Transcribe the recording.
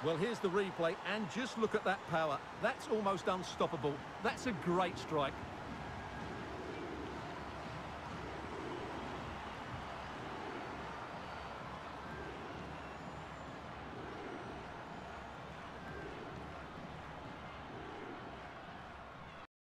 Well, here's the replay, and just look at that power. That's almost unstoppable. That's a great strike.